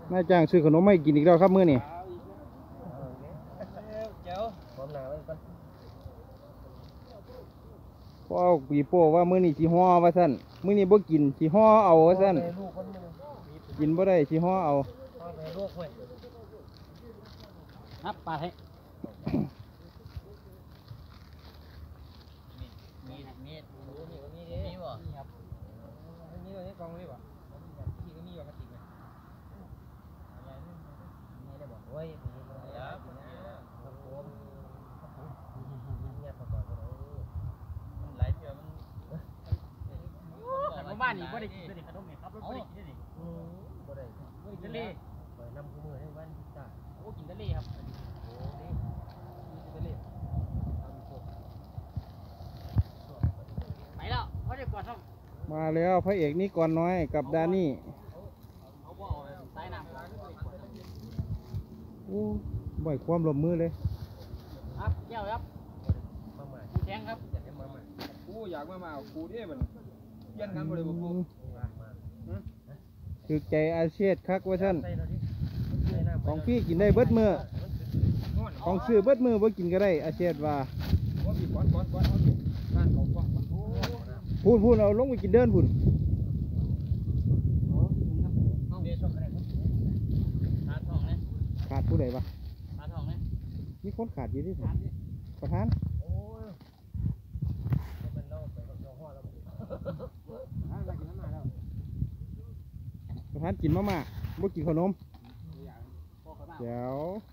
นายจ้างซื้อขนมให้กินอีกแล้วครับมื้อนี้พอเอาปีโป้ว่ามื้อนี้สิห่อว่าซั่นมื้อนี้บ่กินสิห่อเอาว่าซั่นกินบ่ได้สิห่อเอาครับปลาให้มีบ่มีครับมีตัวนี้กองนี่บ่ที่ก็มีว่ากระติกเลยนี่ได้บอกโอ้ยครับผมเนี่ยประกอบกันมันหลายเทื่อมันบ้านนี่บ่ได้กินขนมนี่ครับบ่ได้กินได้นี่บ่ได้กินทะเลไปนำคู่มือให้วันพิซซ่าโอ้กินทะเลครับโอ้นี่ทะเลไปแล้วเขาจะกดซ่อมมาแล้วพระเอกนี่ก่อนน้อยกับดานี่โอ้บ่อยความลมมือเลยครับเจ้าครับกูแทงครับกูอยากมากูที่มันเย็นกันบ่ได้บ่กูคือใจอาเซียนคักว่าท่านของพี่กินได้เบิดมือของซื้อเบิดมือบ่กินก็ได้อาเซียนว่าพูดเอาลงไปกินเดินพูดขาดผู้ใดปะมีคนขาดอยู่ที่ไหนประธานประธานกินมาม่าบ่กินขนมเดี๋ยว